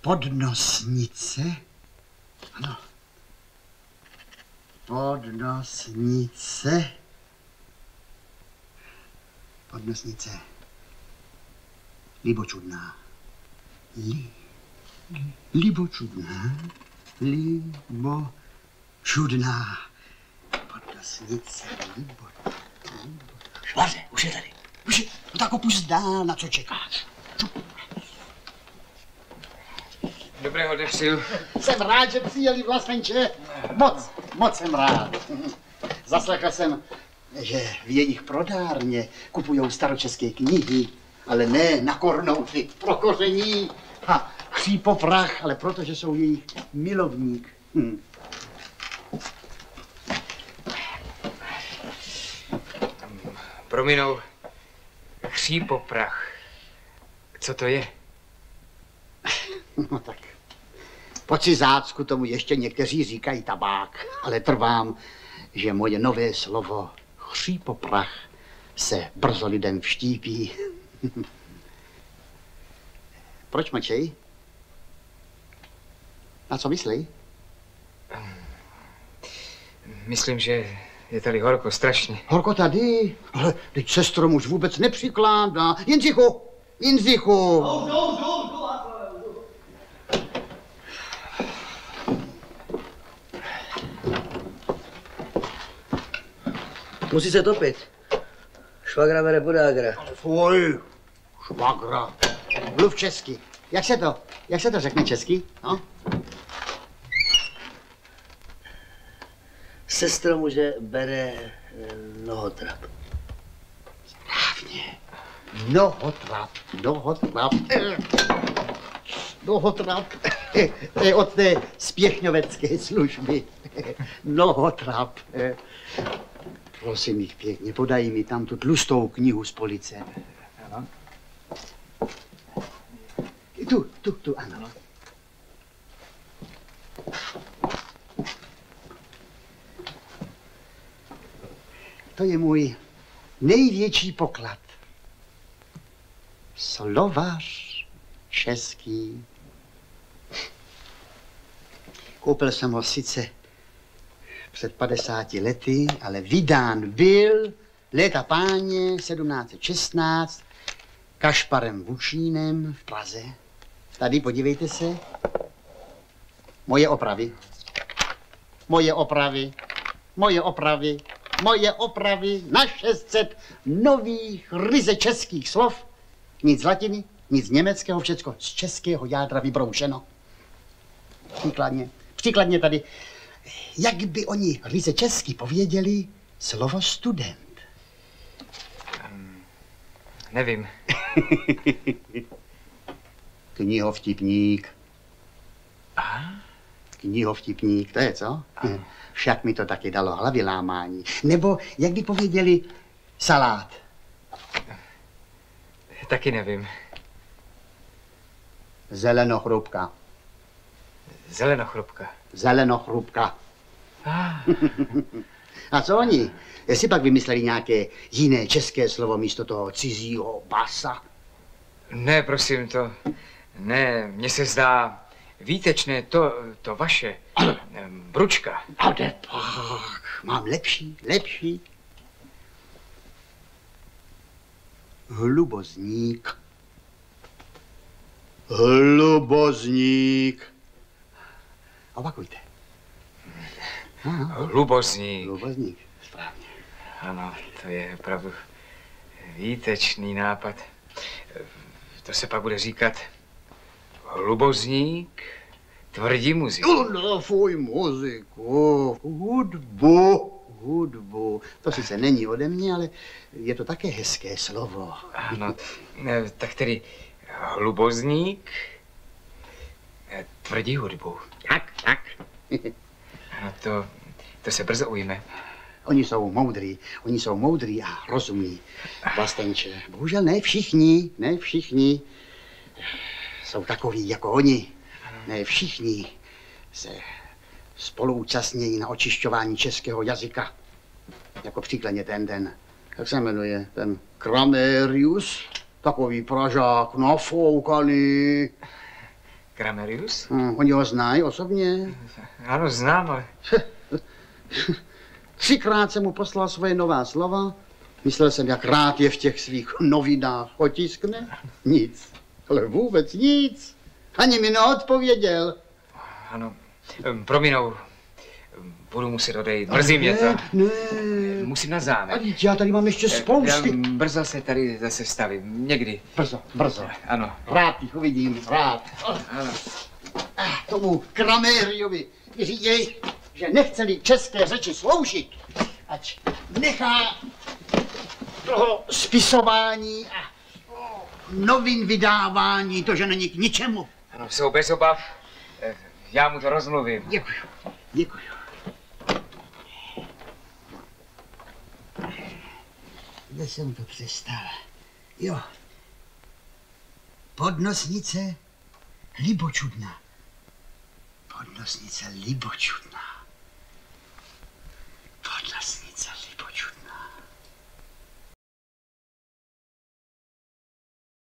Podnosnice. Ano. Podnosnice. Podnosnice. Libočudná. Libočudná. Libočudná. Podnosnice. Švaře, už je tady. Už je. No tak opust dál, na co čekáš. Dobrého dne přeju. Jsem rád, že přijeli, Vlastenče. Moc jsem rád. Zaslechl jsem, že v jejich prodárně kupujou staročeské knihy, ale ne na kornouty, pro koření a chřípoprach, ale protože jsou jejich milovník. Prominou, chřípoprach. Co to je? No tak, po cizácku tomu ještě někteří říkají tabák, ale trvám, že moje nové slovo chřípoprach se brzo lidem vštípí. Proč mlčej? Na co myslí? Myslím, že je tady horko, strašně. Horko tady? Ale teď se strom už vůbec nepřikládá. Jindřichu! Musí se topit. Švagra bere podágra. Fuj, švagra. Mluv česky. Jak se to řekne česky? No? Sestra muže bere nohotrap. Správně. Nohotrap. To je od té spěchňovecké služby. Nohotrap. Prosím jich pěkně, podají mi tam tu tlustou knihu z police. Ano. Tu, ano. To je můj největší poklad. Slovař český. Koupil jsem ho sice před 50 lety, ale vydán byl léta páně 1716 Kašparem Vučínem v Praze. Tady, podívejte se. Moje opravy na 600 nových ryze českých slov. Nic z latiny, nic z německého, všecko z českého jádra vybroušeno. Příkladně tady, jak by oni ryze česky pověděli slovo student? Nevím. Knihovtipník. Knihovtipník, to je co? Však mi to taky dalo hlavy lámání. Nebo jak by pověděli salát? Taky nevím. Zelenichrupka. Zelenichrupka. A co oni? Jestli pak vymysleli nějaké jiné české slovo místo toho cizího basa? Ne, prosím, to... Ne, mně se zdá výtečné to vaše. Bručka. Ale pak, mám lepší. Hlubozník. Opakujte. Hlubozník. Správně. Ano, to je opravdu výtečný nápad. To se pak bude říkat hlubozník tvrdí muziku. No, fuj, muziku, hudbu. To sice není ode mě, ale je to také hezké slovo. Ano, tak tedy hlubozník tvrdí hudbu. Tak. Ano, to se brzo ujme. Oni jsou moudrý a rozumí, Vlastenče. Bohužel ne všichni jsou takoví jako oni. Ne všichni se spoluúčastnějí na očišťování českého jazyka. Jako příkladně ten, jak se jmenuje, ten Kramerius, takový Pražák, nafoukaný. Kramerius? Oni ho znají osobně. Ano, znám, ale... 3krát jsem mu poslal svoje nová slova. Myslel jsem, jak rád je v těch svých novinách otiskne. Nic. Ale vůbec nic. Ani mi neodpověděl. Ano, prominou. Budu muset odejít. Mrzí mě to. Ne. Musím na zámek. A já tady mám ještě spousty. Já brzo se tady zase stavím. Někdy. Brzo. Ano. Rád jich uvidím, rád. Ano. Tomu Krameriovi říkej, že nechce-li české řeči sloužit, ať nechá toho spisování a novin vydávání, to, že není k ničemu. Ano, jsou bez obav. Já mu to rozmluvím. Děkuju. Kde jsem to přestal? Jo. Podnosnice Libočudná. Podnosnice Libočudná.